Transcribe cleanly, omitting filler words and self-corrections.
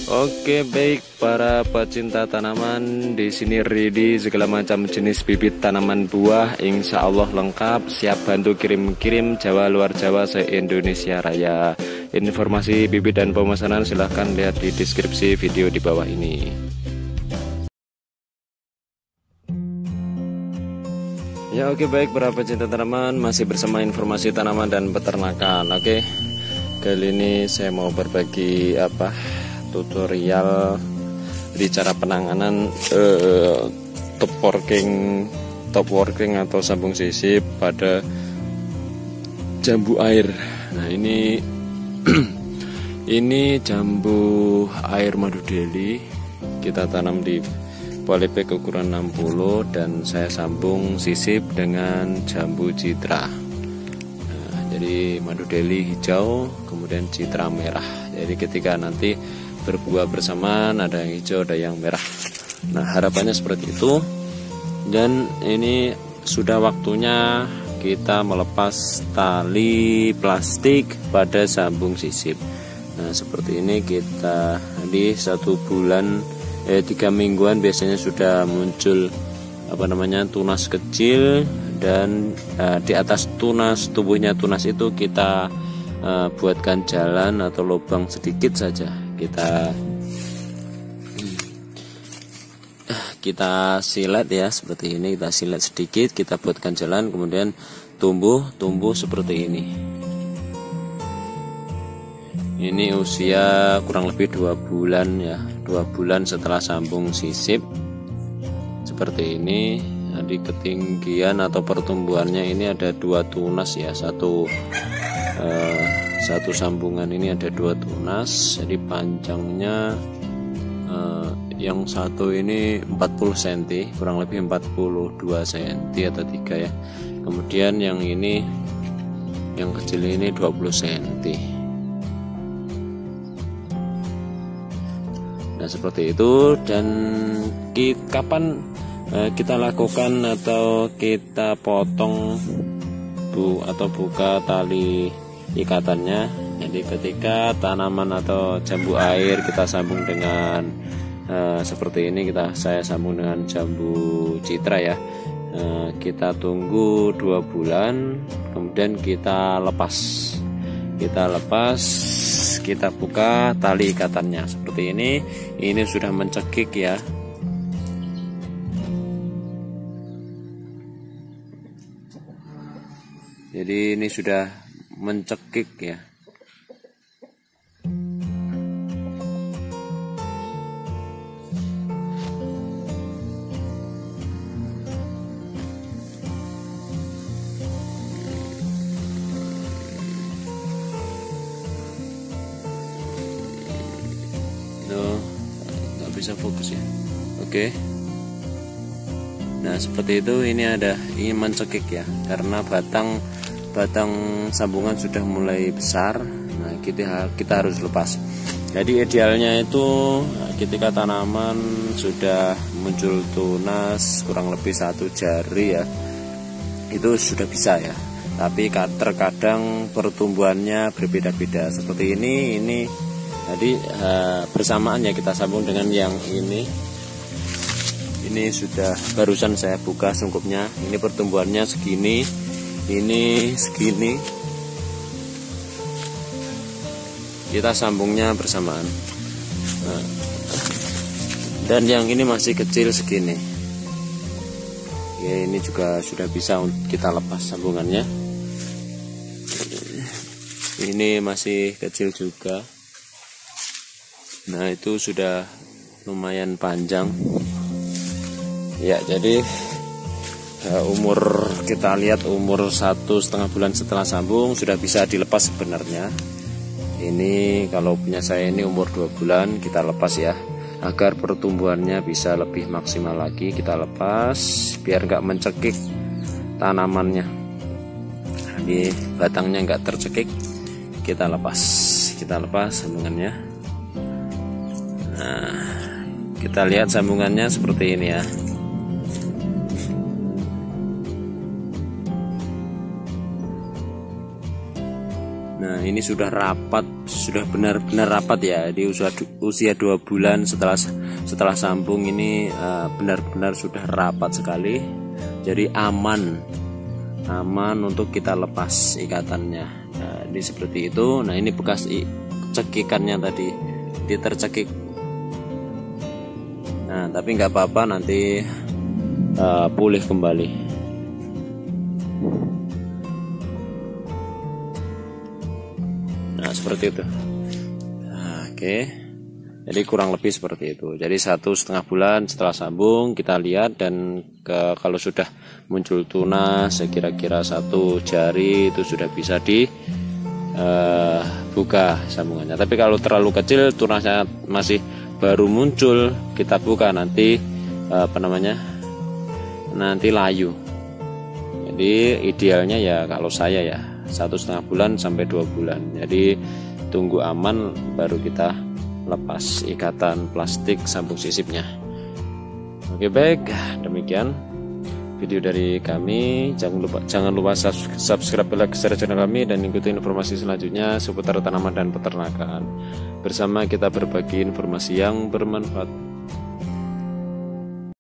Oke, baik para pecinta tanaman, di sini ready segala macam jenis bibit tanaman buah, insya Allah lengkap, siap bantu kirim-kirim Jawa luar Jawa se-Indonesia Raya. Informasi bibit dan pemesanan silahkan lihat di deskripsi video di bawah ini. Ya oke, baik para pecinta tanaman, masih bersama informasi tanaman dan peternakan. Oke, kali ini saya mau berbagi tutorial di cara penanganan top working atau sambung sisip pada jambu air. Nah ini ini jambu air madu Delhi, kita tanam di polybag ukuran 60 dan saya sambung sisip dengan jambu citra. Nah, jadi madu Delhi hijau, kemudian citra merah. Jadi ketika nanti berbuah bersamaan, ada yang hijau, ada yang merah. Nah harapannya seperti itu. Dan ini sudah waktunya kita melepas tali plastik pada sambung sisip. Nah seperti ini, kita di 1 bulan 3 mingguan biasanya sudah muncul tunas kecil. Dan di atas tunas, tubuhnya tunas itu kita buatkan jalan atau lubang sedikit saja, kita silet ya, seperti ini, kita silet sedikit, kita buatkan jalan, kemudian tumbuh seperti ini. Ini usia kurang lebih 2 bulan ya, 2 bulan setelah sambung sisip seperti ini. Di ketinggian atau pertumbuhannya ini ada 2 tunas ya, satu sambungan ini ada 2 tunas. Jadi panjangnya yang satu ini 40 cm, kurang lebih 42 cm atau 3 ya. Kemudian yang ini, yang kecil ini 20 cm. Nah seperti itu. Dan kapan kita lakukan atau kita potong atau buka tali ikatannya? Jadi ketika tanaman atau jambu air kita sambung dengan seperti ini, saya sambung dengan jambu citra ya. Kita tunggu 2 bulan, kemudian kita lepas, kita buka tali ikatannya seperti ini. Ini sudah mencekik ya. Jadi ini sudah mencekik ya. Nggak bisa fokus ya. Oke. Nah seperti itu. Ini mencekik ya, karena batang sambungan sudah mulai besar. Nah kita harus lepas. Jadi idealnya itu ketika tanaman sudah muncul tunas kurang lebih 1 jari ya, itu sudah bisa ya. Tapi terkadang pertumbuhannya berbeda-beda seperti ini. Jadi bersamaan ya kita sambung dengan yang ini. Ini sudah barusan saya buka sungkupnya. Ini pertumbuhannya segini, ini segini. Kita sambungnya bersamaan. Nah, dan yang ini masih kecil segini. Ya, ini juga sudah bisa kita lepas sambungannya. Ini masih kecil juga. Nah itu sudah lumayan panjang ya. Jadi kita lihat umur 1,5 bulan setelah sambung sudah bisa dilepas sebenarnya. Ini kalau punya saya ini umur 2 bulan, kita lepas ya, agar pertumbuhannya bisa lebih maksimal lagi. Kita lepas biar nggak mencekik tanamannya. Ini batangnya nggak tercekik, kita lepas sambungannya. Nah kita lihat sambungannya seperti ini ya. Nah, ini sudah rapat, sudah benar-benar rapat ya. Di usia 2 bulan setelah sambung ini benar-benar sudah rapat sekali. Jadi aman untuk kita lepas ikatannya. Nah, ini seperti itu. Nah, ini bekas cekikannya tadi, dia tercekik. Nah, tapi nggak apa-apa, nanti pulih kembali. Nah, seperti itu. Nah, oke. Jadi kurang lebih seperti itu. Jadi 1,5 bulan setelah sambung kita lihat, dan kalau sudah muncul tunas sekira-kira 1 jari itu sudah bisa dibuka sambungannya. Tapi kalau terlalu kecil, tunasnya masih baru muncul, kita buka nanti nanti layu. Jadi idealnya ya kalau saya ya 1,5 bulan sampai 2 bulan. Jadi tunggu aman baru kita lepas ikatan plastik sambung sisipnya. Oke, baik, demikian video dari kami. Jangan lupa subscribe, like, share channel kami, dan ikuti informasi selanjutnya seputar tanaman dan peternakan. Bersama kita berbagi informasi yang bermanfaat.